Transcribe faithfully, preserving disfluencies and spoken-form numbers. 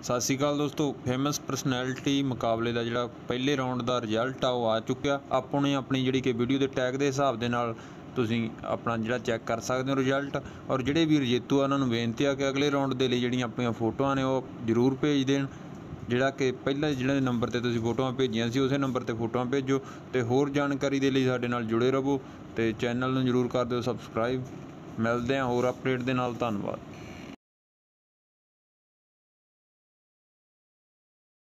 सत श्री अकाल दोस्तों, फेमस परसनैलिटी मुकाबले का जोड़ा पहले राउंड का रिजल्ट आ वो आ चुका। आपने अपनी जी कि वीडियो के टैग के हिसाब के नाल तुसीं अपना जोड़ा चैक कर सकते हो रिजल्ट। और जोड़े भी रजेतू आ उन्होंने बेनती है कि अगले राउंड के लिए जोड़ियां अपन फोटोआं ने वो जरूर भेज देन। जोड़ा कि पहले जिहड़े नंबर पर तुसीं फोटोआं भेजियां सी उस नंबर पर फोटोआं भेजो। तो होर जानकारी के लिए साडे नाल जुड़े रहो तो चैनल नूं जरूर कर दो सबसक्राइब। मिलते हैं होर अपडेट के नाल। धन्नवाद।